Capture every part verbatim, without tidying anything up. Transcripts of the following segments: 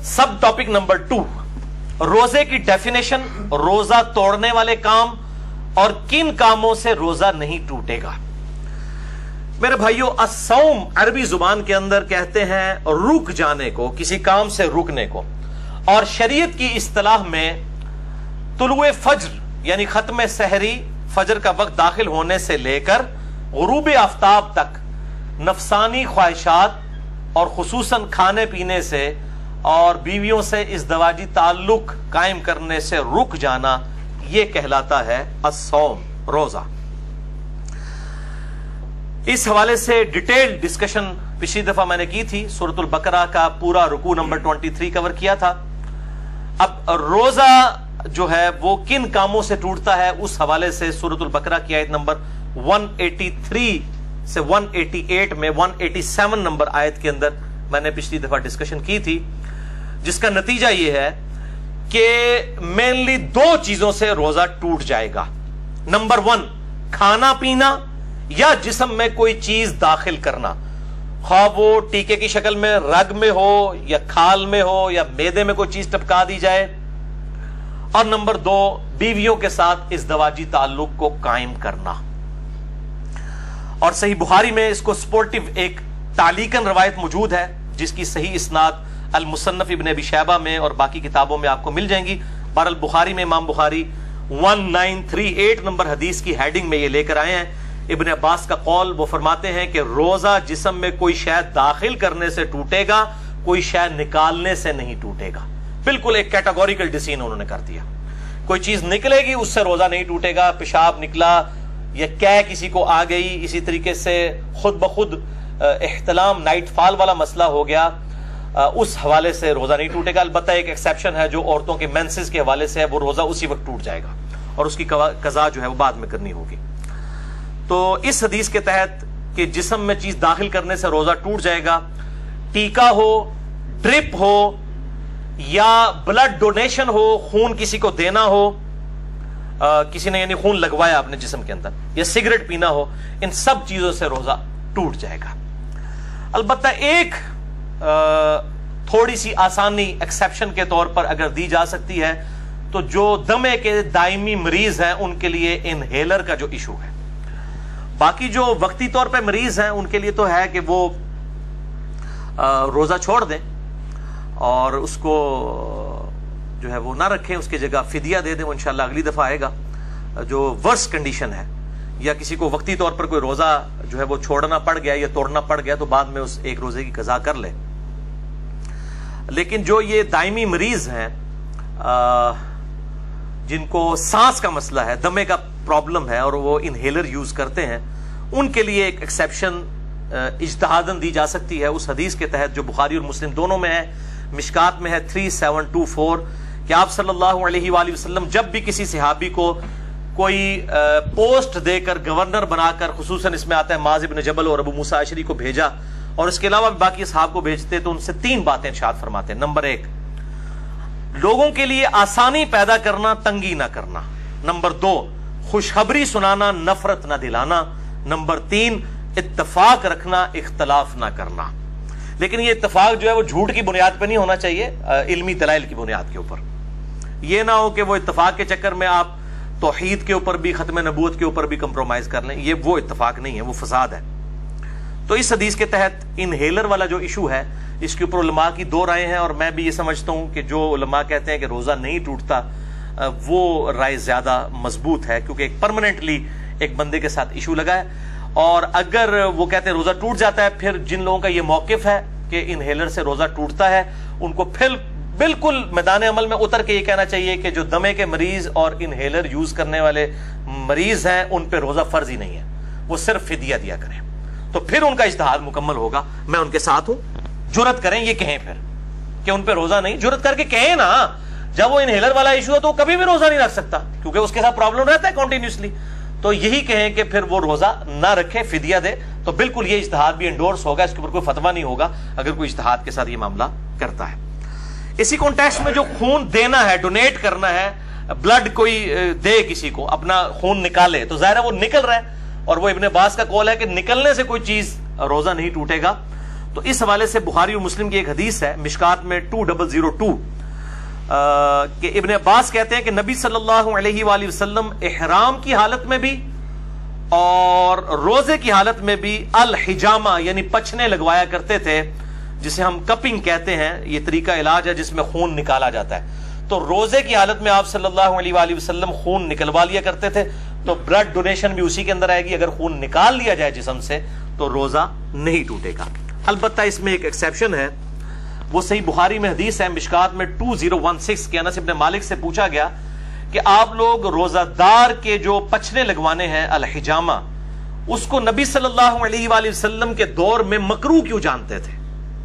सब topic number two, रोजे की डेफिनेशन, रोजा तोड़ने वाले काम और किन कामों से रोजा नहीं टूटेगा। मेरे भाइयों, अस्सौम अरबी जुबान के अंदर कहते हैं रुक जाने को, किसी काम से रुकने को, और शरीयत की इस्तिलाह में तुलुए फज्र यानी खत्म सहरी, फजर का वक्त दाखिल होने से लेकर गुरूब आफ्ताब तक नफसानी ख्वाहिशात और खुसूसन खाने पीने से और बीवियों से इज़दवाजी ताल्लुक कायम करने से रुक जाना, यह कहलाता है अस्सौम, रोजा। इस हवाले से डिटेल्ड डिस्कशन पिछली दफा मैंने की थी, सूरतुल बकरा का पूरा रुकू नंबर तेईस कवर किया था। अब रोजा जो है वो किन कामों से टूटता है, उस हवाले से सूरतुल बकरा की आयत नंबर एक सौ तिरासी से एक सौ अट्ठासी में एक सौ सत्तासी नंबर आयत के अंदर मैंने पिछली दफा डिस्कशन की थी, जिसका नतीजा यह है कि मेनली दो चीजों से रोजा टूट जाएगा। नंबर वन, खाना पीना या जिस्म में कोई चीज दाखिल करना, खा वो टीके की शक्ल में रग में हो या खाल में हो या मैदे में कोई चीज टपका दी जाए। और नंबर दो, बीवियों के साथ इज़दवाजी ताल्लुक को कायम करना। और सही बुखारी में इसको सपोर्टिव एक तालीकन रवायत मौजूद है, जिसकी सही इस्नाद अल मुसन्नफ इब्न अबी शैबा में और बाकी किताबों में आपको मिल जाएंगी। बहरहाल बुखारी में इमाम बुखारी उन्नीस सौ अड़तीस नंबर हदीस की हेडिंग में ये लेकर आए हैं। इब्न अब्बास का कौल, वो फरमाते हैं कि रोजा जिस्म में कोई शय दाखिल करने से टूटेगा, कोई शय निकालने से नहीं टूटेगा। बिल्कुल एक कैटेगोरिकल डिसीजन उन्होंने कर दिया। कोई चीज निकलेगी उससे रोजा नहीं टूटेगा। पेशाब निकला या कै किसी को आ गई, इसी तरीके से खुद ब खुद इहतलाम नाइट फॉल वाला मसला हो गया, उस हवाले से रोजा नहीं टूटेगा। अलबत्ता एक एक्सेप्शन है जो औरतों के मेंसेस के हवाले से है, वो रोजा उसी वक्त टूट जाएगा और उसकी कज़ा जो है वो बाद में करनी होगी। तो इस हदीस के तहत कि जिस्म में चीज दाखिल करने से रोजा टूट जाएगा, टीका हो, ड्रिप हो या ब्लड डोनेशन हो, खून किसी को देना हो, आ, किसी ने यानी खून लगवाया अपने जिस्म के अंदर, या सिगरेट पीना हो, इन सब चीजों से रोजा टूट जाएगा। अलबत्ता एक आ, थोड़ी सी आसानी एक्सेप्शन के तौर पर अगर दी जा सकती है तो जो दमे के दायमी मरीज हैं उनके लिए इनहेलर का जो इशू है। बाकी जो वक्ती तौर पे मरीज हैं उनके लिए तो है कि वो आ, रोजा छोड़ दें और उसको जो है वो ना रखें, उसकी जगह फिदिया दे दें। वो इंशाल्लाह अगली दफा आएगा। जो वर्स्ट कंडीशन है या किसी को वक्ती तौर पर कोई रोजा जो है वो छोड़ना पड़ गया या तोड़ना पड़ गया तो बाद में उस एक रोजे की कज़ा कर ले। लेकिन जो ये दायमी मरीज हैं जिनको सांस का मसला है, दमे का प्रॉब्लम है और वो इनहेलर यूज करते हैं, उनके लिए एक एक्सेप्शन इज्तिहादन दी जा सकती है उस हदीस के तहत जो बुखारी और मुस्लिम दोनों में है, मिशकात में है थ्री सेवन टू फोर, कि आप सल्लल्लाहु अलैहि वसल्लम जब भी किसी सहाबी को कोई पोस्ट देकर गवर्नर बनाकर, खुसूसन इसमें आता है माज़ इब्न जबल और अबू मूसा अशरी को भेजा और इसके अलावा बाकी असहाब को भेजते, तो उनसे तीन बातें इरशाद फरमाते हैं। नंबर एक, लोगों के लिए आसानी पैदा करना, तंगी ना करना। नंबर दो, खुशखबरी सुनाना, नफरत ना दिलाना। नंबर तीन, इत्तफाक रखना, इख्तलाफ ना करना। लेकिन ये इत्तफाक जो है वो झूठ की बुनियाद पर नहीं होना चाहिए, इल्मी दलाइल की बुनियाद के ऊपर। ये ना हो कि वो इत्तफाक के चक्कर में आप तौहीद के ऊपर भी, खत्म नबूवत के ऊपर भी कंप्रोमाइज कर लें। ये वो इत्तफाक नहीं है, वो फसाद है। तो इस हदीस के तहत इनहेलर वाला जो इशू है, इसके ऊपर उलमा की दो राय हैं और मैं भी ये समझता हूं कि जो उलमा कहते हैं कि रोजा नहीं टूटता, वो राय ज्यादा मजबूत है, क्योंकि एक परमानेंटली एक बंदे के साथ इशू लगा है। और अगर वो कहते हैं रोजा टूट जाता है, फिर जिन लोगों का ये मौकिफ है कि इनहेलर से रोजा टूटता है, उनको फिर बिल्कुल मैदान अमल में उतर के ये कहना चाहिए कि जो दमे के मरीज और इनहेलर यूज करने वाले मरीज हैं उन पे रोजा फर्ज ही नहीं है, वो सिर्फ फिदिया दिया करें, तो फिर उनका इज्तिहाद मुकम्मल होगा। मैं उनके साथ हूं, जुरत करें ये कहें फिर कि उन पे रोजा नहीं, जुरत करके कहें ना। जब वो इनहेलर वाला इशू है तो कभी भी रोजा नहीं रख सकता, क्योंकि उसके साथ प्रॉब्लम रहता है कंटिन्यूसली। तो यही कहें कि फिर वो रोजा ना रखे, फिदिया दे, तो बिल्कुल ये इज्तिहाद भी एंडोर्स होगा, इसके ऊपर कोई फतवा नहीं होगा अगर कोई इज्तिहाद के साथ ये मामला करता है। इसी कॉन्टेक्स्ट में जो खून देना है, डोनेट करना है, ब्लड कोई दे किसी को, अपना खून निकाले, तो जाहिर है वो निकल रहा है और वो इब्ने अब्बास का कौल है कि निकलने से कोई चीज रोजा नहीं टूटेगा। تو اس حوالے سے بخاری و مسلم کی ایک حدیث ہے مشکات میں ٹو ڈبل زیرو ٹو کہ ابن عباس کہتے ہیں کہ نبی صلی اللہ علیہ وآلہ وسلم احرام کی حالت میں بھی اور روزے کی حالت میں بھی الحجامہ یعنی پچھنے لگوایا کرتے تھے، جسے ہم کپنگ کہتے ہیں. یہ طریقہ علاج ہے جس میں خون نکالا جاتا ہے. تو روزے کی حالت میں آپ صلی اللہ علیہ وآلہ وسلم خون نکلوا لیا کرتے تھے. تو بلڈ ڈونیشن بھی اسی کے اندر آئے گی. اگر خون نکال لیا جائے جسم سے تو روزہ نہیں ٹوٹے گا. البتہ اس میں ایک ایکسیپشن ہے، وہ صحیح بخاری میں حدیث ہے مشکات میں ٹو زیرو ون سکس کہ انس ابن مالک سے پوچھا گیا کہ آپ لوگ روزہ دار کے جو پچھنے لگوانے ہیں الحجامہ، اس کو نبی صلی اللہ علیہ وآلہ وسلم کے دور میں مکروہ کیوں جانتے تھے؟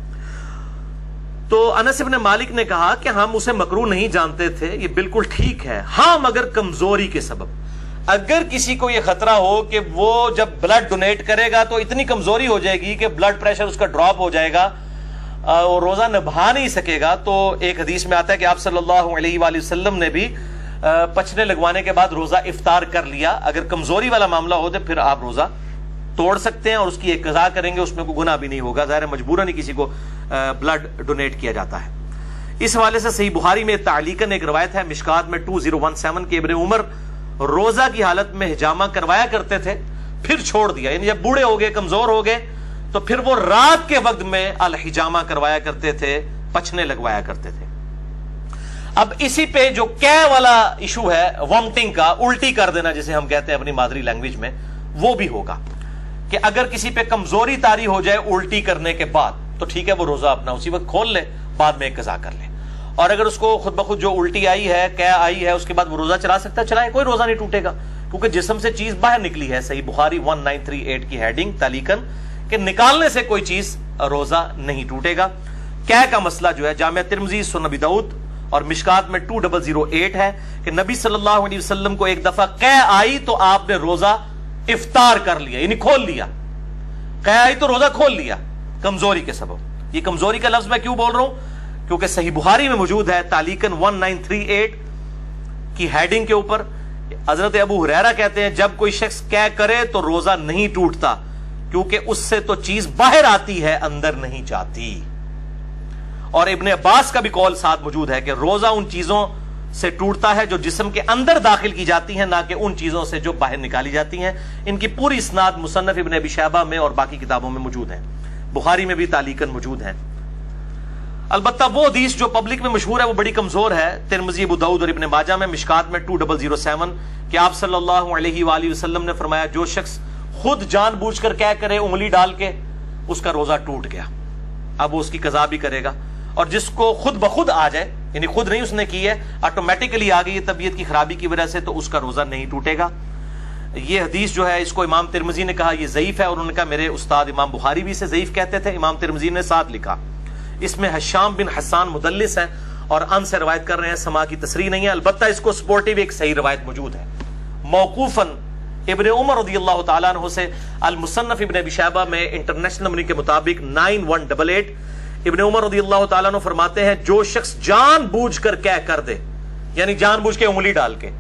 تو انس ابن مالک نے کہا کہ ہم اسے مکروہ نہیں جانتے تھے، یہ بالکل ٹھیک ہے، ہاں مگر کمزوری کے سبب. اگر کسی کو یہ خطرہ ہو کہ وہ جب بلڈ ڈونیٹ کرے گا تو اتنی کمزوری ہو جائے گی کہ بلڈ پریشر اس کا ڈراپ ہو جائے گا اور روزہ نبھا نہیں سکے گا، تو ایک حدیث میں آتا ہے کہ آپ صلی اللہ علیہ وآلہ وسلم نے بھی پچھنے لگوانے کے بعد روزہ افطار کر لیا. اگر کمزوری والا معاملہ ہو تو پھر آپ روزہ توڑ سکتے ہیں اور اس کی ایک قضا کریں گے، اس میں کوئی گناہ بھی نہیں ہوگا. ظاہر مجبوراً ہی کسی کو بلڈ ڈونیٹ کیا جاتا ہے. اس حوالے سے صحیح بخاری میں تعلیقاً ایک روایت ہے مشکات میں ٹو زیرو ون سیون کے ابن عمر روزہ کی حالت میں حجامہ کروایا کرتے تھے، پھر چھوڑ دیا. یعنی جب بوڑھے ہو گئے، کمزور ہو گئے، تو پھر وہ رات کے وقت میں الحجامہ کروایا کرتے تھے، پچھنے لگوایا کرتے تھے. اب اسی پہ جو کہہ والا ایشو ہے وامٹنگ کا، الٹی کر دینا جسے ہم کہتے ہیں اپنی مادری لینگویج میں، وہ بھی ہوگا کہ اگر کسی پہ کمزوری طاری ہو جائے الٹی کرنے کے بعد تو ٹھیک ہے، وہ روزہ اپنا اسی وقت کھول لے، بعد میں ایک قضا کر لے. اور اگر اس کو خود بخود جو الٹی آئی ہے، کہہ آئی ہے، اس کے بعد وہ روزہ چلا سکتا ہے، چلائے، کوئی روزہ نہیں ٹوٹے گا، کیونکہ جسم سے چیز باہر نکلی ہے. Sahih Bukhari one nine three eight کی ہیڈنگ تعلیقاً کہ نکالنے سے کوئی چیز روزہ نہیں ٹوٹے گا. کہہ کا مسئلہ جو ہے جامعہ ترمذی، سنن ابی داؤد اور مشکات میں ٹو ڈبل زیرو ایٹ ہے کہ نبی صلی اللہ علیہ وسلم کو ایک دفعہ کہہ آئی تو آپ نے روزہ افطار کر لیا، یعنی کھول لیا. کہہ آئی تو روزہ کھول لیا کمزوری کے سبب. یہ کمزوری کا لفظ میں کیوں بول رہا ہوں؟ کیونکہ صحیح بخاری میں موجود ہے تعلیقاً ون نائن تھری ایٹ کی ہیڈنگ کے اوپر حضرت ابو ہریرہ کہتے ہیں جب کوئی شخص کہہ کرے تو روزہ نہیں ٹوٹتا، کیونکہ اس سے تو چیز باہر آتی ہے، اندر نہیں جاتی. اور ابن عباس کا بھی قول ساتھ موجود ہے کہ روزہ ان چیزوں سے ٹوٹتا ہے جو جسم کے اندر داخل کی جاتی ہیں، نہ کہ ان چیزوں سے جو باہر نکالی جاتی ہیں. ان کی پوری اسناد مصنف ابن ابی شیبہ میں اور باقی کتابوں میں موجود ہیں، بخاری میں بھی تعلیقاً موجود ہیں. البتہ وہ حدیث جو پبلک میں مشہور ہے وہ بڑی کمزور ہے. ترمذی، ابو داؤد اور ابن ماجہ میں مشکات میں ٹو ڈبل زیرو سیون کہ آپ صلی اللہ علیہ وآلہ وسلم نے فرمایا جو شخص خود جان بوجھ کر کیا کرے انگلی ڈال کے، اس کا روزہ ٹوٹ گیا، اب وہ اس کی قضا بھی کرے گا. اور جس کو خود بخود آ جائے، یعنی خود نہیں اس نے کی ہے، آٹومیٹکلی آ گئی ہے طبیعت کی خرابی کی وجہ سے، تو اس کا روزہ نہیں ٹوٹے گا. یہ حدیث جو ہے اس کو امام ترمذی نے کہا یہ ضعیف ہے، اور انہوں نے کہا میرے استاد امام بخاری بھی اسے ضعیف کہتے تھے. امام ترمذی نے ساتھ لکھا اس میں حشام بن حسان مدلس ہیں اور ان سے روایت کر رہے ہیں، سما کی تصریح نہیں ہے. البتہ اس کو سپورٹیو ایک صحیح روایت موجود ہے موقوفاً ابن عمر رضی اللہ تعالیٰ عنہ سے. المصنف ابن ابی شیبہ میں انٹرنیشنل نمبر کے مطابق نائن ون ڈبل ایٹ ابن عمر رضی اللہ تعالیٰ عنہ فرماتے ہیں جو شخص جان بوجھ کر کہہ کر دے، یعنی جان بوجھ کے انگلی ڈال کے،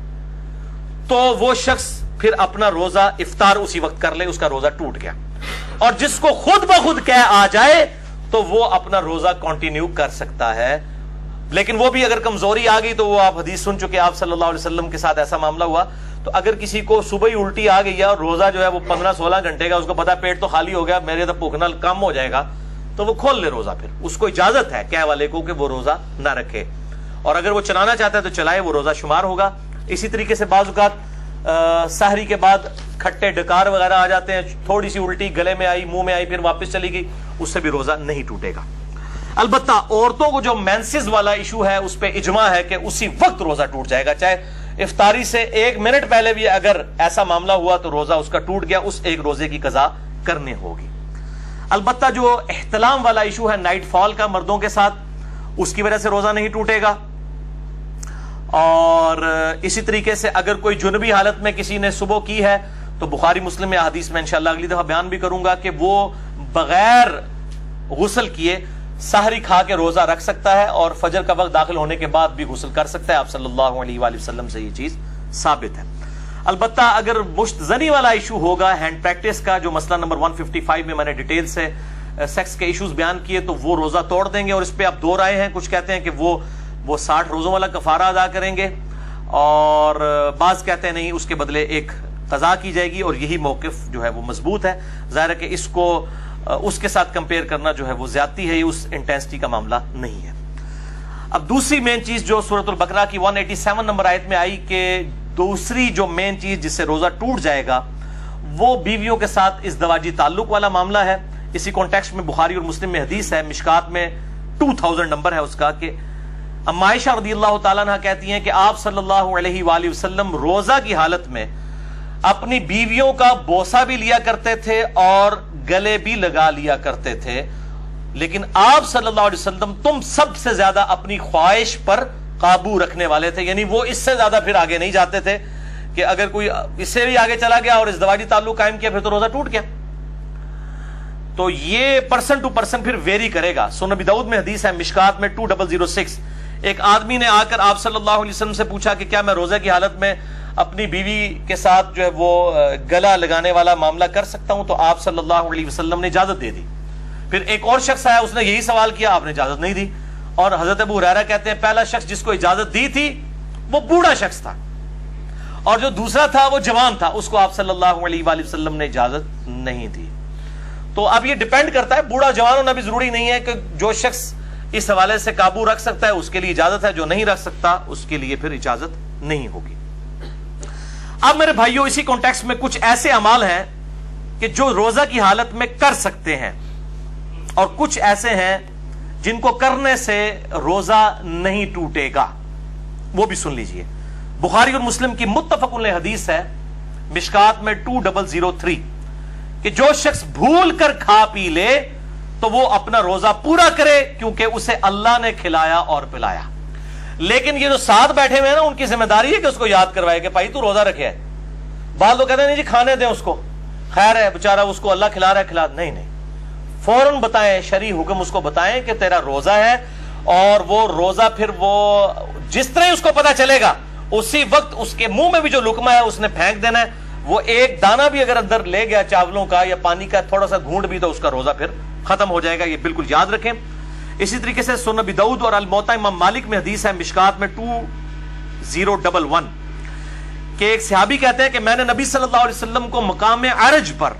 تو وہ شخص پھر اپنا روزہ افطار اسی وقت کر لے، اس کا روزہ ٹوٹ گیا. اور جس کو خود بخود کہہ آ جائے تو وہ اپنا روزہ کنٹینیو کر سکتا ہے. لیکن وہ بھی اگر کمزوری آ گئی تو وہ آپ حدیث سن چکے، آپ صلی اللہ علیہ وسلم کے ساتھ ایسا معاملہ ہوا. تو اگر کسی کو صبح ہی الٹی آ گئی ہے اور روزہ جو ہے وہ پندرہ سولہ گھنٹے کا، اس کو پتا پیٹ تو خالی ہو گیا، میرے تو بھوکنا کم ہو جائے گا، تو وہ کھول لے روزہ. پھر اس کو اجازت ہے کہہ والے کو کہ وہ روزہ نہ رکھے، اور اگر وہ چلانا چاہتا ہے تو چلائے، وہ روزہ شمار ہوگا. اسی طریقے سے بعض اوقات سحری کے بعد کھٹے ڈکار وغیرہ آ جاتے ہیں، تھوڑی سی الٹی گلے میں آئی، منہ میں آئی، پھر واپس چلی گئی، اس سے بھی روزہ نہیں ٹوٹے گا. البتہ عورتوں کو جو مینسز والا ایشو ہے اس پہ اجماع ہے کہ اسی وقت روزہ ٹوٹ جائے گا، چاہے افطاری سے ایک منٹ پہلے بھی اگر ایسا معاملہ ہوا تو روزہ اس کا ٹوٹ گیا، اس ایک روزے کی قضا کرنی ہوگی. البتہ جو احتلام والا ایشو ہے نائٹ فال کا مردوں کے ساتھ، اس کی وجہ سے روزہ نہیں ٹوٹے گا. اور اسی طریقے سے اگر کوئی جنبی حالت میں کسی نے صبح کی ہے تو بخاری مسلم میں حدیث میں انشاءاللہ اگلی دفعہ بیان بھی کروں گا کہ وہ بغیر غسل کیے سحری کھا کے روزہ رکھ سکتا ہے اور فجر کا وقت داخل ہونے کے بعد بھی غسل کر سکتا ہے. آپ صلی اللہ علیہ وآلہ وسلم سے یہ چیز ثابت ہے. البتہ اگر مشت زنی والا ایشو ہوگا ہینڈ پریکٹس کا، جو مسئلہ نمبر ون ففٹی فائیو میں میں نے ڈیٹیل سے سیکس کے ایشوز بیان کیے تو وہ روزہ توڑ دیں گے, اور اس پہ اب دو رائے ہیں. کچھ کہتے ہیں کہ وہ وہ ساٹھ روزوں والا کفارہ ادا کریں گے, اور بعض کہتے ہیں نہیں, اس کے بدلے ایک قضا کی جائے گی, اور یہی موقف جو ہے وہ مضبوط ہے. ظاہر ہے کہ اس کو اس کے ساتھ کمپیئر کرنا جو ہے وہ زیادتی ہے, یہ اس انٹینسٹی کا معاملہ نہیں ہے. اب دوسری مین چیز جو سورۃ البقرہ کی ایک سو ستاسی نمبر آیت میں آئی کہ دوسری جو مین چیز جس سے روزہ ٹوٹ جائے گا وہ بیویوں کے ساتھ ازدواجی تعلق والا معاملہ ہے. اسی کانٹیکسٹ میں بخاری اور مسلم میں حدیث ہے, مشکات میں دو ہزار نمبر ہے اس کا, کہ اما عائشہ رضی اللہ تعالیٰ عنہ کہتی ہیں کہ آپ صلی اللہ علیہ وآلہ وسلم روزہ کی حالت میں اپنی بیویوں کا بوسہ بھی لیا کرتے تھے اور گلے بھی لگا لیا کرتے تھے, لیکن آپ صلی اللہ علیہ وسلم تم سب سے زیادہ اپنی خواہش پر قابو رکھنے والے تھے. یعنی وہ اس سے زیادہ پھر آگے نہیں جاتے تھے, کہ اگر کوئی اس سے بھی آگے چلا گیا اور ازدواجی تعلق قائم کیا پھر تو روزہ ٹوٹ گیا. تو یہ پرسن ٹو پرسن پھر ویری کرے گا. سنن ابی داؤد میں حدیث ہے مشکات میں دو ہزار چھے, ایک آدمی نے آ کر آپ صلی اللہ علیہ وسلم سے پوچھا کہ کیا میں روزہ کی حالت میں اپنی بیوی کے ساتھ جو ہے وہ گلا لگانے والا معاملہ کر سکتا ہوں؟ تو آپ صلی اللہ علیہ وسلم نے اجازت دے دی. پھر ایک اور شخص آیا, اس نے یہی سوال کیا, آپ نے اجازت نہیں دی. اور حضرت ابو ہریرہ کہتے ہیں پہلا شخص جس کو اجازت دی تھی وہ بوڑھا شخص تھا, اور جو دوسرا تھا وہ جوان تھا, اس کو آپ صلی اللہ علیہ وآلہ وسلم نے اجازت نہیں دی. تو اب یہ ڈیپینڈ کرتا ہے, بوڑھا جوان ہونا بھی ضروری نہیں ہے, کہ جو شخص اس حوالے سے قابو رکھ سکتا ہے اس کے لیے اجازت ہے, جو نہیں رکھ سکتا اس کے لیے پھر اجازت نہیں ہوگی. اب میرے بھائیوں اسی کانٹیکسٹ میں کچھ ایسے اعمال ہیں کہ جو روزہ کی حالت میں کر سکتے ہیں, اور کچھ ایسے ہیں جن کو کرنے سے روزہ نہیں ٹوٹے گا. وہ بھی سن لیجئے. بخاری اور مسلم کی متفق علیہ حدیث ہے مشکات میں دو ہزار تین, کہ جو شخص بھول کر کھا پی لے تو وہ اپنا روزہ پورا کرے, کیونکہ اسے اللہ نے کھلایا اور پلایا. لیکن یہ جو ساتھ بیٹھے ہوئے ہیں نا, ان کی ذمہ داری ہے کہ اس کو یاد کروائے کہ بھائی تو روزہ رکھے ہے. بعض لوگ کہتے ہیں نہیں جی کھانے دیں اس کو, خیر ہے بیچارہ, اس کو اللہ کھلا رہا ہے, کھلا. نہیں نہیں, فوراً بتائیں, شرعی حکم اس کو بتائیں کہ تیرا روزہ ہے, اور وہ روزہ پھر وہ جس طرح ہی اس کو پتا چلے گا اسی وقت اس کے منہ میں بھی جو لقمہ ہے اس نے پھینک دینا ہے. وہ ایک دانہ بھی اگر اندر لے گیا چاولوں کا یا پانی کا تھوڑا سا گھونٹ بھی, تو اس کا روزہ پھر ختم ہو جائے گا. یہ بالکل یاد رکھیں. اسی طریقے سے سنن ابی داؤد اور الموطا امام مالک میں حدیث ہے مشکات میں دو ہزار اکیس, کہ ایک صحابی کہتے ہیں کہ میں نے نبی صلی اللہ علیہ وسلم کو مقام عرج پر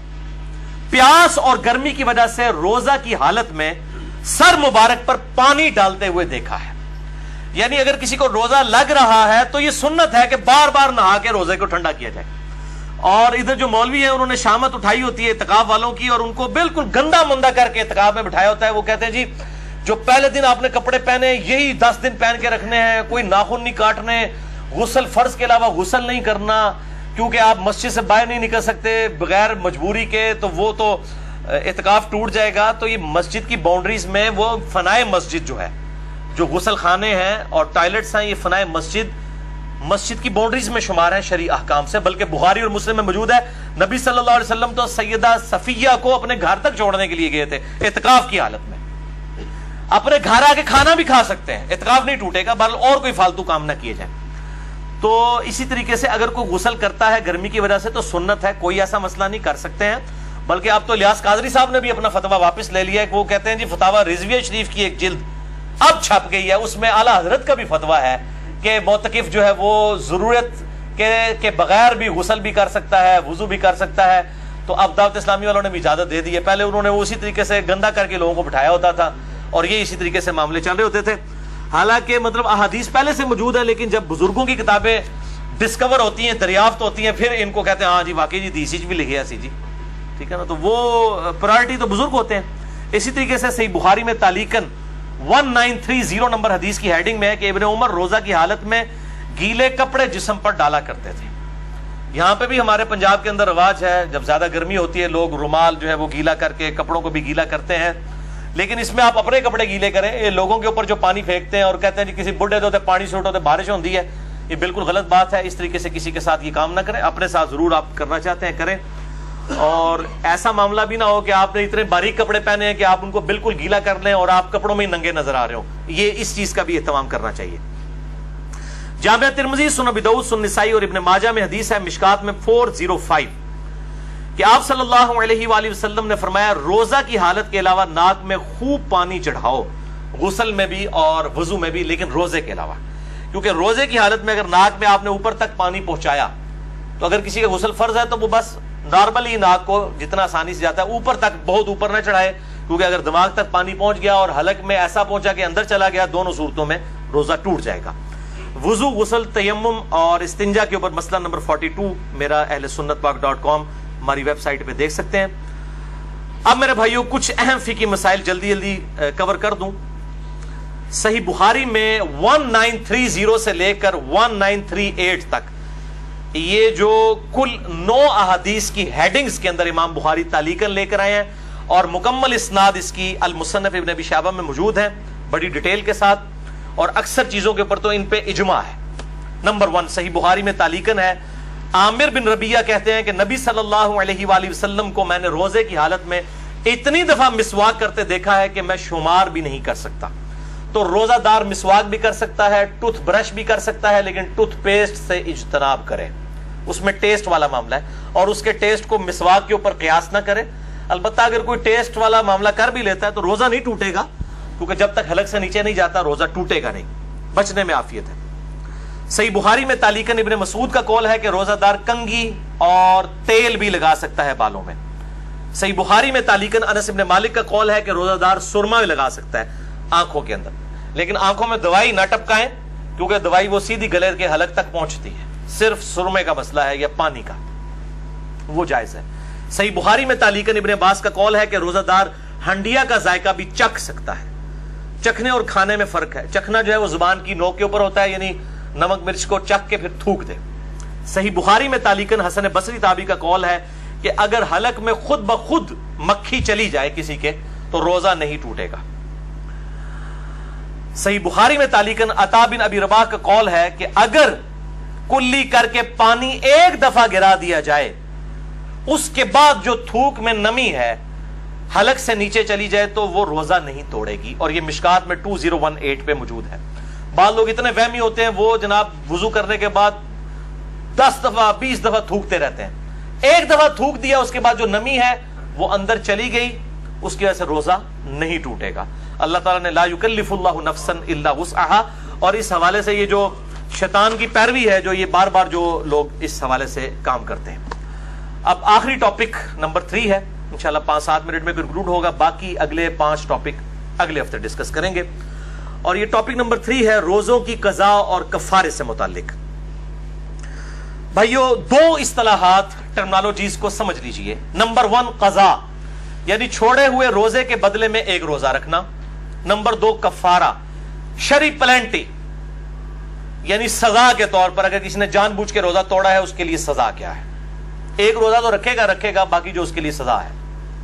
پیاس اور گرمی کی وجہ سے روزہ کی حالت میں سر مبارک پر پانی ڈالتے ہوئے دیکھا ہے. یعنی اگر کسی کو روزہ لگ رہا ہے تو یہ سنت ہے کہ بار بار نہا کے روزے کو ٹھنڈا کیا جائے. اور ادھر جو مولوی ہیں انہوں نے شامت اٹھائی ہوتی ہے اعتکاف والوں کی, اور ان کو بالکل گندا مندا کر کے اعتکاف میں بٹھایا ہوتا ہے. وہ کہتے ہیں جی جو پہلے دن آپ نے کپڑے پہنے یہی دس دن پہن کے رکھنے ہیں, کوئی ناخن نہیں کاٹنے, غسل فرض کے علاوہ غسل نہیں کرنا, کیونکہ آپ مسجد سے باہر نہیں نکل سکتے بغیر مجبوری کے, تو وہ تو اعتکاف ٹوٹ جائے گا. تو یہ مسجد کی باؤنڈریز میں وہ فنائے مسجد جو ہے, جو غسل خانے ہیں اور ٹوائلٹس ہیں, یہ فنائے مسجد مسجد کی باؤنڈریز میں شمار ہیں شرعی احکام سے. بلکہ بخاری اور مسلم میں موجود ہے نبی صلی اللہ علیہ وسلم تو سیدہ صفیہ کو اپنے گھر تک چھوڑنے کے لیے گئے تھے اعتکاف کی حالت میں. اپنے گھر آ کے کھانا بھی کھا سکتے ہیں, اعتکاف نہیں ٹوٹے گا, بل اور کوئی فالتو کام نہ کیے جائیں. تو اسی طریقے سے اگر کوئی غسل کرتا ہے گرمی کی وجہ سے تو سنت ہے, کوئی ایسا مسئلہ نہیں, کر سکتے ہیں. بلکہ اب تو الیاس قادری صاحب نے بھی اپنا فتویٰ واپس لے لیا ہے, کہ وہ کہتے ہیں جی فتاویٰ رضویہ شریف کی ایک جلد اب چھپ گئی ہے, اس میں اعلیٰ حضرت کا بھی فتویٰ ہے کہ معتکف جو ہے وہ ضرورت کے کے بغیر بھی غسل بھی کر سکتا ہے, وضو بھی کر سکتا ہے. تو اب دعوت اسلامی والوں نے بھی اجازت دے دی ہے. پہلے انہوں نے وہ اسی طریقے سے گندا کر کے لوگوں کو بٹھایا ہوتا تھا, اور یہ اسی طریقے سے معاملے چل رہے ہوتے تھے. حالانکہ مطلب احادیث پہلے سے موجود ہے, لیکن جب بزرگوں کی کتابیں ڈسکور ہوتی ہیں, دریافت ہوتی ہیں, پھر ان کو کہتے ہیں ہاں جی واقعی جی دیسی بھی لکھی ایسی جی, ٹھیک ہے نا. تو وہ پرائرٹی تو بزرگ ہوتے ہیں. اسی طریقے سے صحیح بخاری میں تعلیقاً انیس سو تیس نمبر حدیث کی ہیڈنگ میں ہے کہ ابن عمر روزہ کی حالت میں گیلے کپڑے جسم پر ڈالا کرتے تھے. یہاں پہ بھی ہمارے پنجاب کے اندر رواج ہے, جب زیادہ گرمی ہوتی ہے لوگ رومال جو ہے وہ گیلا کر کے کپڑوں کو بھی گیلا کرتے ہیں. لیکن اس میں آپ اپنے کپڑے گیلے کریں, یہ لوگوں کے اوپر جو پانی پھینکتے ہیں اور کہتے ہیں جی کسی بڈھے ہوتے پانی سے اٹھوتے بارش ہوتی ہے, یہ بالکل غلط بات ہے. اس طریقے سے کسی کے ساتھ یہ کام نہ کریں, اپنے ساتھ ضرور آپ کرنا چاہتے ہیں کریں. اور ایسا معاملہ بھی نہ ہو کہ آپ نے اتنے باریک کپڑے پہنے ہیں کہ آپ ان کو بالکل گیلا کر لیں اور آپ کپڑوں میں ہی ننگے نظر آ رہے ہو. یہ اس چیز کا بھی اہتمام کرنا چاہیے. جامعہ ترمذی, سنن ابی داؤد, سنن نسائی اور ابن ماجہ میں حدیث ہے مشکات میں چار سو پانچ, کہ آپ صلی اللہ علیہ وآلہ وسلم نے فرمایا روزہ کی حالت کے علاوہ ناک میں خوب پانی چڑھاؤ، غسل میں بھی اور وضو میں بھی، لیکن روزے کے علاوہ، کیونکہ روزے کی حالت میں اگر ناک میں آپ نے اوپر تک پانی پہنچایا تو اگر کسی کا غسل فرض ہے تو وہ بس نارملی ناک کو جتنا آسانی سے جاتا ہے اوپر تک بہت اوپر نہ چڑھائے، کیونکہ اگر دماغ تک پانی پہنچ گیا اور حلق میں ایسا پہنچا کہ اندر چلا گیا، دونوں صورتوں میں روزہ ٹوٹ جائے گا۔ وضو، غسل، تیمم اور استنجا کے اوپر مسئلہ نمبر بائیس میرا اہل سنت پاک ڈاٹ کام ہماری ویب سائٹ پہ دیکھ سکتے ہیں۔ اب میرے بھائیوں کچھ اہم فقہی مسائل جلدی جلدی کور کر دوں۔ صحیح بخاری میں انیس سو تیس سے لے کر انیس سو اڑتالیس تک یہ جو کل نو احادیث کی ہیڈنگز کے اندر امام بخاری تعلیقاً لے کر آئے ہیں اور مکمل اسناد اس کی المصنف ابن ابی شیبہ میں موجود ہیں بڑی ڈیٹیل کے ساتھ، اور اکثر چیزوں کے اوپر تو ان پہ اجماع ہے۔ نمبر ون صحیح بخاری میں تعلیقاً ہے، عامر بن ربیہ کہتے ہیں کہ نبی صلی اللہ علیہ وآلہ وسلم کو میں نے روزے کی حالت میں اتنی دفعہ مسواک کرتے دیکھا ہے کہ میں شمار بھی نہیں کر سکتا۔ تو روزہ دار مسواک بھی کر سکتا ہے، ٹوتھ برش بھی کر سکتا ہے، لیکن ٹوتھ پیسٹ سے اجتناب کرے، اس میں ٹیسٹ والا معاملہ ہے، اور اس کے ٹیسٹ کو مسواک کے اوپر قیاس نہ کرے۔ البتہ اگر کوئی ٹیسٹ والا معاملہ کر بھی لیتا ہے تو روزہ نہیں ٹوٹے گا، کیونکہ جب تک حلق سے نیچے نہیں جاتا روزہ ٹوٹے گا نہیں، بچنے میں عافیت ہے۔ صحیح بخاری میں تعلیقاً ابن مسعود کا قول ہے کہ روزہ دار کنگھی اور تیل بھی لگا سکتا ہے بالوں میں۔ صحیح بخاری میں تعلیقاً انس بن مالک کا قول ہے کہ روزہ دار سرما بھی لگا سکتا ہے آنکھوں کے اندر، لیکن آنکھوں میں دوائی نہ ٹپکائیں، کیونکہ دوائی وہ سیدھی گلے کے حلق تک پہنچتی ہے، صرف سرمے کا مسئلہ ہے یا پانی کا، وہ جائز ہے۔ صحیح بخاری میں تعلیقاً ابن عباس کا قول ہے کہ روزہ دار ہنڈیا کا ذائقہ بھی چکھ سکتا ہے۔ چکھنے اور کھانے میں فرق ہے، چکھنا جو ہے وہ زبان کی نوک کے اوپر ہوتا ہے، یعنی نمک مرچ کو چکھ کے پھر تھوک دے۔ صحیح بخاری میں تعلیقاً حسن بصری تابعی کا قول ہے کہ اگر حلق میں خود بخود مکھی چلی جائے کسی کے تو روزہ نہیں ٹوٹے گا۔ صحیح بخاری میں تعلیقاً عطا بن ابی رباح کا قول ہے کہ اگر کلی کر کے پانی ایک دفعہ گرا دیا جائے، اس کے بعد جو تھوک میں نمی ہے حلق سے نیچے چلی جائے تو وہ روزہ نہیں توڑے گی، اور یہ مشکات میں دو ہزار اٹھارہ پہ موجود ہے۔ بعض لوگ اتنے وہمی ہوتے ہیں، وہ جناب وضو کرنے کے بعد دس دفعہ بیس دفعہ تھوکتے رہتے ہیں، ایک دفعہ تھوک دیا اس کے بعد جو نمی ہے وہ اندر چلی گئی، اس کی وجہ سے روزہ نہیں ٹوٹے گا۔ اللہ تعالیٰ نے لا یکلف اللہ نفسا الا وسعها، اور اس حوالے سے یہ جو شیطان کی پیروی ہے جو یہ بار بار جو لوگ اس حوالے سے کام کرتے ہیں۔ اب آخری ٹاپک نمبر تھری ہے، انشاءاللہ پانچ سات منٹ میں کنکلوڈ ہوگا، باقی اگلے پانچ ٹاپک اگلے ہفتے ڈسکس کریں گے، اور یہ ٹاپک نمبر تھری ہے روزوں کی قضاء اور کفارے سے متعلق۔ بھائیو دو اصطلاحات ٹرمنالوجیز کو سمجھ لیجئے۔ نمبر ون قضاء، یعنی چھوڑے ہوئے روزے کے بدلے میں ایک روزہ رکھنا۔ نمبر دو کفارہ، شرعی پلینٹی، یعنی سزا کے طور پر اگر کسی نے جان بوجھ کے روزہ توڑا ہے اس کے لیے سزا کیا ہے۔ ایک روزہ تو رکھے گا رکھے گا باقی جو اس کے لیے سزا ہے۔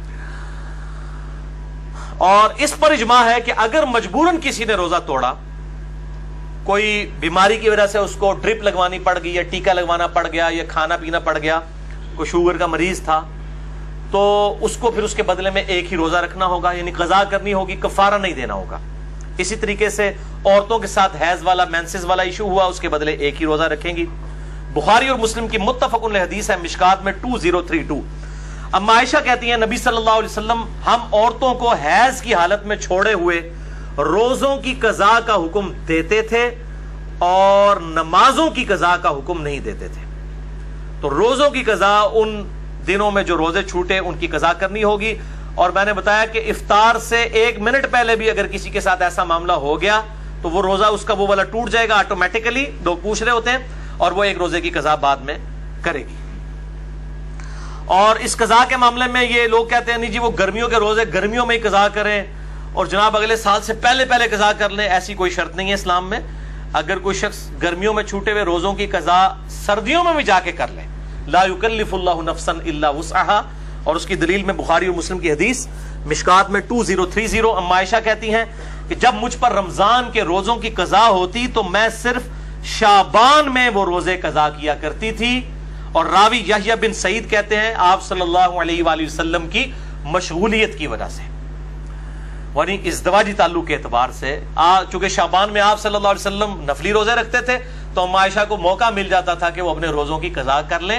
اور اس پر اجماع ہے کہ اگر مجبوراً کسی نے روزہ توڑا، کوئی بیماری کی وجہ سے اس کو ڈرپ لگوانی پڑ گئی یا ٹیکا لگوانا پڑ گیا یا کھانا پینا پڑ گیا، کوئی شوگر کا مریض تھا، تو اس کو پھر اس کے بدلے میں ایک ہی روزہ رکھنا ہوگا، یعنی قضا کرنی ہوگی، کفارہ نہیں دینا ہوگا۔ اسی طریقے سے عورتوں کے ساتھ حیض والا مینسز والا ایشو ہوا، اس کے بدلے ایک ہی روزہ رکھیں گی۔ بخاری اور مسلم کی متفق علیہ حدیث ہے مشکات میں دو ہزار بتیس۔ اما عائشہ کہتی ہیں نبی صلی اللہ علیہ وسلم ہم عورتوں کو حیض کی حالت میں چھوڑے ہوئے روزوں کی قضا کا حکم دیتے تھے اور نمازوں کی قضا کا حکم نہیں دیتے تھے۔ تو روزوں کی قضا ان دنوں میں جو روزے چھوٹے ان کی قضا کرنی ہوگی، اور میں نے بتایا کہ افطار سے ایک منٹ پہلے بھی اگر کسی کے ساتھ ایسا معاملہ ہو گیا تو وہ روزہ اس کا وہ والا ٹوٹ جائے گا آٹومیٹیکلی، لوگ پوچھ رہے ہوتے ہیں، اور وہ ایک روزے کی قضا بعد میں کرے گی۔ اور اس قضا کے معاملے میں یہ لوگ کہتے ہیں نہیں جی وہ گرمیوں کے روزے گرمیوں میں ہی قضا کریں اور جناب اگلے سال سے پہلے پہلے قضا کر لیں، ایسی کوئی شرط نہیں ہے اسلام میں۔ اگر کوئی شخص گرمیوں میں چھوٹے ہوئے روزوں کی قضا سردیوں میں بھی جا کے کر لیں، لا یکلف اللہ نفسا الا وسعها، اور اس کی دلیل میں بخاری اور مسلم کی حدیث مشکات میں دو ہزار تیس۔ اما عائشہ کہتی ہیں کہ جب مجھ پر رمضان کے روزوں کی قضا ہوتی تو میں صرف شعبان میں وہ روزے قضا کیا کرتی تھی، اور راوی یحییٰ بن سعید کہتے ہیں آپ صلی اللہ علیہ وآلہ وسلم کی مشغولیت کی وجہ سے، یعنی ازدواجی تعلق کے اعتبار سے، چونکہ شعبان میں آپ صلی اللہ علیہ وسلم نفلی روزے رکھتے تھے تو اما عائشہ کو موقع مل جاتا تھا کہ وہ اپنے روزوں کی قضا کر لیں،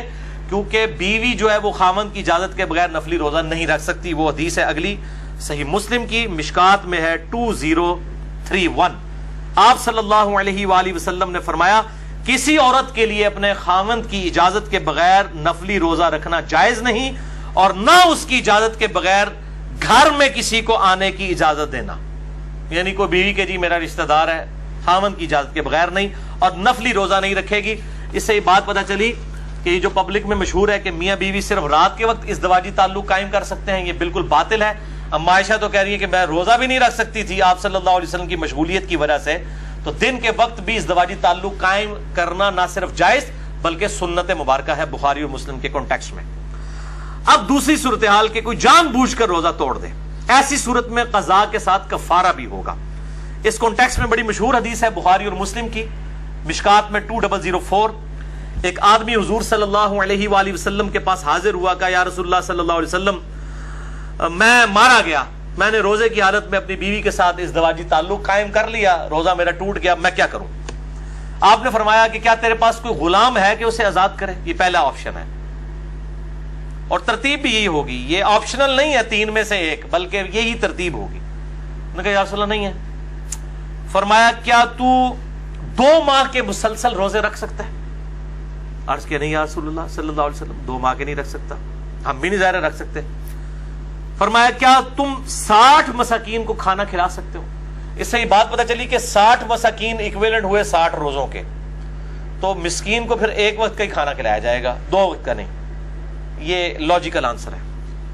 کیونکہ بیوی جو ہے وہ خاوند کی اجازت کے بغیر نفلی روزہ نہیں رکھ سکتی. وہ حدیث ہے اگلی صحیح مسلم کی مشکات میں ہے ٹو زیرو تھری ون. آپ صلی اللہ علیہ وآلہ وسلم نے فرمایا کسی عورت کے لیے اپنے خاوند کی اجازت کے بغیر نفلی روزہ رکھنا جائز نہیں، اور نہ اس کی اجازت کے بغیر گھر میں کسی کو آنے کی اجازت دینا. یعنی کوئی بیوی کے جی میرا رشتہ دار ہے، خاوند کی اجازت کے بغیر نہیں، اور نفلی روزہ نہیں رکھے گی. اس سے یہ بات پتہ چلی کہ یہ جو پبلک میں مشہور ہے کہ میاں بیوی صرف رات کے وقت ازدواجی تعلق قائم کر سکتے ہیں، یہ بالکل باطل ہے. اما عائشہ تو کہہ رہی ہے کہ میں روزہ بھی نہیں رکھ سکتی تھی آپ صلی اللہ علیہ وسلم کی مشغولیت کی وجہ سے. تو دن کے وقت بھی ازدواجی تعلق قائم کرنا نہ صرف جائز بلکہ سنت مبارکہ ہے بخاری اور مسلم کے کانٹیکسٹ میں. اب دوسری صورتحال کہ کوئی جان بوجھ کر روزہ توڑ دے، ایسی صورت میں قضاء کے ساتھ کفارہ بھی ہوگا. اس کانٹیکسٹ میں بڑی مشہور حدیث ہے بخاری اور مسلم کی مشکات میں ٹو ڈبل زیرو فور. ایک آدمی حضور صلی اللہ علیہ وآلہ وسلم کے پاس حاضر ہوا، کہا یا رسول اللہ صلی اللہ علیہ وسلم میں مارا گیا، میں نے روزے کی حالت میں اپنی بیوی کے ساتھ ازدواجی تعلق قائم کر لیا، روزہ میرا ٹوٹ گیا، میں کیا کروں؟ آپ نے فرمایا کہ کیا تیرے پاس کوئی غلام ہے کہ اسے آزاد کرے؟ یہ پہلا آپشن ہے، اور ترتیب بھی یہی ہوگی. یہ آپشنل نہیں ہے تین میں سے ایک، بلکہ یہی ترتیب ہوگی. میں نے کہا یا رسول اللہ نہیں ہے. فرمایا کیا تو دو ماہ کے مسلسل روزے رکھ سکتا ہے؟ عرض کیا نہیں یا رسول اللہ صلی اللہ علیہ وسلم، دو ماہ کے نہیں رکھ سکتا. ہم بھی نہیں ظاہر رکھ سکتے. فرمایا کیا تم ساٹھ مساکین کو کھانا کھلا سکتے ہو؟ اس سے یہ بات پتہ چلی کہ ساٹھ مساکین ایکویلنٹ ہوئے ساٹھ روزوں کے، تو مسکین کو پھر ایک وقت کا ہی کھانا کھلایا جائے گا، دو وقت کا نہیں. یہ لاجیکل آنسر ہے.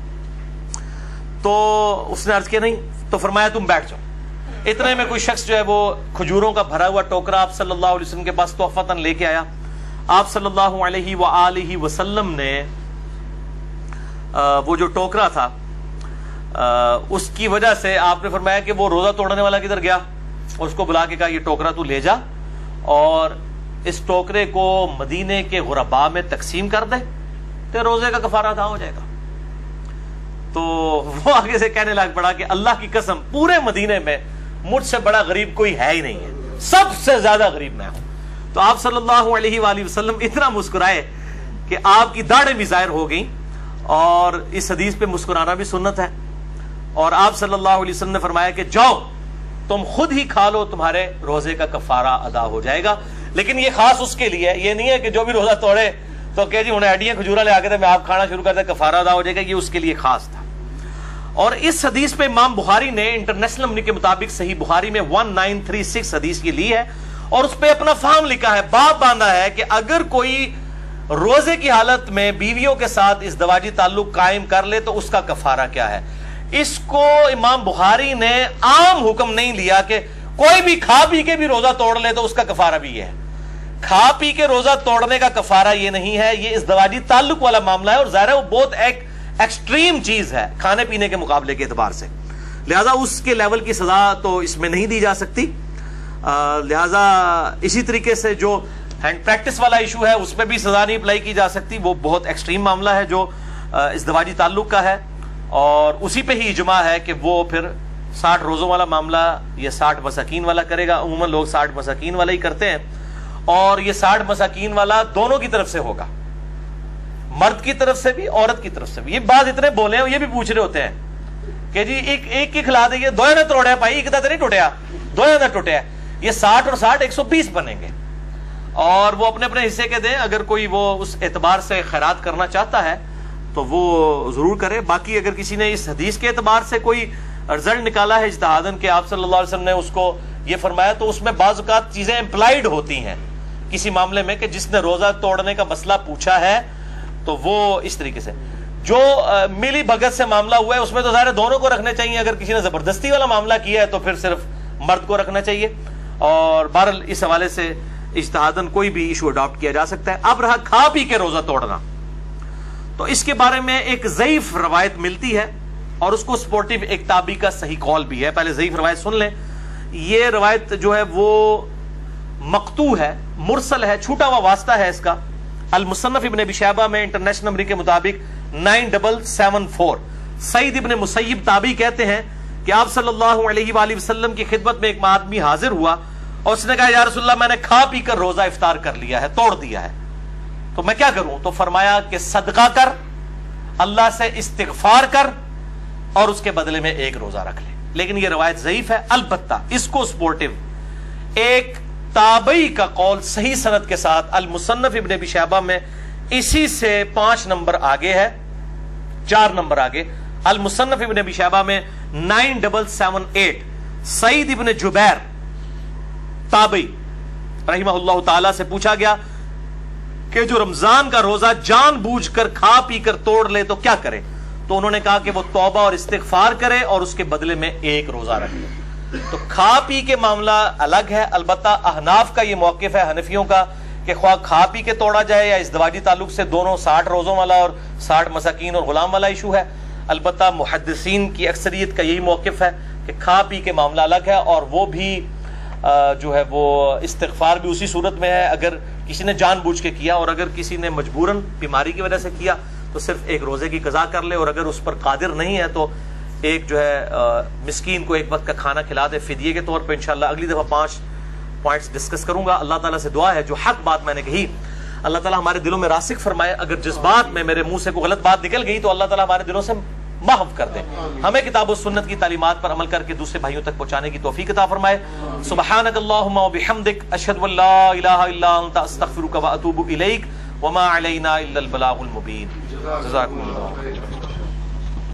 تو اس نے عرض کیا نہیں، تو فرمایا تم بیٹھ جاؤ. اتنے میں کوئی شخص جو ہے وہ کھجوروں کا بھرا ہوا ٹوکرا آپ صلی اللہ علیہ وسلم کے پاس تحفتاً لے کے آیا. آپ صلی اللہ علیہ وآلہ وسلم نے وہ جو ٹوکرا تھا اس کی وجہ سے آپ نے فرمایا کہ وہ روزہ توڑنے والا کدھر گیا، اور اس کو بلا کے کہا یہ ٹوکرا تو لے جا اور اس ٹوکرے کو مدینے کے غرباء میں تقسیم کر دے تو روزے کا کفارہ ادا ہو جائے گا. تو وہ آگے سے کہنے لگ پڑا کہ اللہ کی قسم پورے مدینے میں مجھ سے بڑا غریب کوئی ہے ہی نہیں ہے، سب سے زیادہ غریب میں ہوں. تو آپ صلی اللہ علیہ وآلہ وسلم اتنا مسکرائے کہ آپ کی داڑھیں بھی ظاہر ہو گئیں، اور اس حدیث پہ مسکرانا بھی سنت ہے. اور آپ صلی اللہ علیہ وسلم نے فرمایا کہ جاؤ تم خود ہی کھا لو، تمہارے روزے کا کفارہ ادا ہو جائے گا. لیکن یہ خاص اس کے لیے، یہ نہیں ہے کہ جو بھی روزہ توڑے تو کہ جی انہیں ایڈیاں کھجورا لے آ کے تھے میں آپ کھانا شروع کر دے کفارہ ادا ہو جائے گا، یہ اس کے لیے خاص تھا. اور اس حدیث پہ امام بخاری نے انٹرنیشنل نمبر کے مطابق صحیح بخاری میں ون نائن تھری سکس حدیث یہ لی ہے، اور اس پہ اپنا فہم لکھا ہے، باب باندھا ہے کہ اگر کوئی روزے کی حالت میں بیویوں کے ساتھ ازدواجی تعلق قائم کر لے تو اس کا کفارہ کیا ہے. اس کو امام بخاری نے عام حکم نہیں لیا کہ کوئی بھی کھا پی کے بھی روزہ توڑ لے تو اس کا کفارہ بھی یہ ہے. کھا پی کے روزہ توڑنے کا کفارہ یہ نہیں ہے، یہ ازدواجی تعلق والا معاملہ ہے، اور ظاہر ہے وہ بہت ایک ایکسٹریم چیز ہے کھانے پینے کے مقابلے کے اعتبار سے، لہذا اس کے لیول کی سزا تو اس میں نہیں دی جا سکتی. لہذا اسی طریقے سے جو ہینڈ پریکٹس والا ایشو ہے اس میں بھی سزا نہیں اپلائی کی جا سکتی، وہ بہت ایکسٹریم معاملہ ہے جو ازدواجی تعلق کا ہے، اور اسی پہ ہی اجماع ہے کہ وہ پھر ساٹھ روزوں والا معاملہ یہ ساٹھ مساکین والا کرے گا. عموماً لوگ ساٹھ مساکین والا ہی کرتے ہیں، اور یہ ساٹھ مساکین والا دونوں کی طرف سے ہوگا، مرد کی طرف سے بھی عورت کی طرف سے بھی. یہ بات اتنے بولے ہیں، یہ بھی پوچھ رہے ہوتے ہیں کہ جی ایک ایک کی کھلا دیں، دو نہ توڑیا بھائی، ایک تو نہیں ٹوٹیا، دو نہ ٹوٹیا. یہ ساٹھ اور ساٹھ ایک سو بیس بنیں گے، اور وہ اپنے اپنے حصے کے دیں. اگر کوئی وہ اس اعتبار سے خیرات کرنا چاہتا ہے تو وہ ضرور کرے. باقی اگر کسی نے اس حدیث کے اعتبار سے کوئی رزلٹ نکالا ہے اجتہاداً کہ آپ صلی اللہ علیہ وسلم نے اس کو یہ فرمایا، تو اس میں بعض اوقات چیزیں امپلائیڈ ہوتی ہیں کسی معاملے میں کہ جس نے روزہ توڑنے کا مسئلہ پوچھا ہے تو وہ اس طریقے سے. جو ملی بھگت سے معاملہ ہوا ہے اس میں تو ظاہر دونوں کو رکھنے چاہیے، اگر کسی نے زبردستی والا معاملہ کیا ہے تو پھر صرف مرد کو رکھنا چاہیے. اور بہرحال اس حوالے سے اجتہاداً کوئی بھی ایشو اڈاپٹ کیا جا سکتا ہے. اب رہا کھا پی کے روزہ توڑنا، تو اس کے بارے میں ایک ضعیف روایت ملتی ہے، اور اس کو سپورٹیو ایک تابعی کا صحیح قول بھی ہے. پہلے ضعیف روایت سن لیں. یہ روایت جو ہے وہ مقطوع ہے، مرسل ہے، چھوٹا ہوا واسطہ ہے اس کا. المصنف ابن ابی شیبہ میں انٹرنیشنل نمبر کے مطابق nine double seven four Saeed ibn Musayyib تابعی کہتے ہیں کہ آپ صلی اللہ علیہ وآلہ وسلم کی خدمت میں ایک آدمی حاضر ہوا اور اس نے کہا یا رسول اللہ میں نے کھا پی کر روزہ افطار کر لیا ہے، توڑ دیا ہے. تو میں کیا کروں؟ تو فرمایا کہ صدقہ کر، اللہ سے استغفار کر، اور اس کے بدلے میں ایک روزہ رکھ لے. لیکن یہ روایت ضعیف ہے. البتہ اس کو سپورٹو ایک تابعی کا قول صحیح سند کے ساتھ المصنف ابن ابی شیبہ میں اسی سے پانچ نمبر آگے ہے، چار نمبر آگے. المصنف ابن ابی شیبہ میں nine double seven eight Saeed ibn Jubair تابعی رحمہ اللہ تعالی سے پوچھا گیا کہ جو رمضان کا روزہ جان بوجھ کر کھا پی کر توڑ لے تو کیا کرے؟ تو انہوں نے کہا کہ وہ توبہ اور استغفار کرے اور اس کے بدلے میں ایک روزہ رکھ لے. تو کھا پی کے معاملہ الگ ہے. البتہ احناف کا یہ موقف ہے، حنفیوں کا، کہ خواہ کھا پی کے توڑا جائے یا ازدواجی تعلق سے، دونوں ساٹھ روزوں والا اور ساٹھ مساکین اور غلام والا ایشو ہے. البتہ محدثین کی اکثریت کا یہی موقف ہے کہ کھا پی کے معاملہ الگ ہے، اور وہ بھی جو ہے وہ استغفار بھی اسی صورت میں ہے اگر کسی نے جان بوجھ کے کیا، اور اگر کسی نے مجبوراً بیماری کی وجہ سے کیا تو صرف ایک روزے کی قضا کر لے، اور اگر اس پر قادر نہیں ہے تو ایک جو ہے مسکین کو ایک وقت کا کھانا کھلا دے فدیے کے طور پہ. انشاءاللہ اگلی دفعہ پانچ پوائنٹس ڈسکس کروں گا. اللہ تعالیٰ سے دعا ہے جو حق بات میں نے کہی اللہ تعالیٰ ہمارے دلوں میں راسخ فرمائے. اگر جس بات میں میرے منہ سے کوئی غلط بات نکل گئی تو اللہ تعالیٰ ہمارے دلوں سے محو کر دے. ہمیں کتاب و سنت کی تعلیمات پر عمل کر کے دوسرے بھائیوں تک پہنچانے کی توفیق عطا فرمائے. سبحانک اللہم و بحمدک، اشہد ان لا الہ الا انت، استغفرک و اتوب الیک، وما علینا الا البلاغ المبین. جزاکم اللہ.